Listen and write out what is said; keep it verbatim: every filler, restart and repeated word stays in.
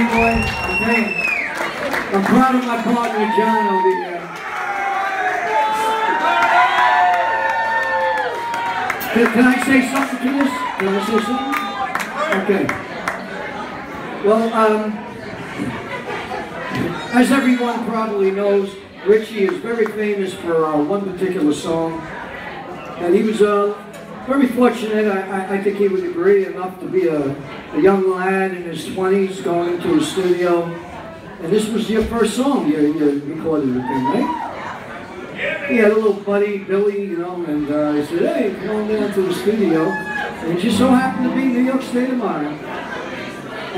boy. Okay. I'm proud of my partner, John, over here. Can, can I say something to this? Can I say something? Okay. Well, um, as everyone probably knows, Richie is very famous for uh, one particular song. And he was uh, very fortunate, I, I think he would agree, enough to be a, a young lad in his twenties going into a studio. And this was your first song you, you recorded with him, right? He had a little buddy, Billy, you know, and uh, he said, hey, come on down to the studio. And it just so happened to be New York State of Mind.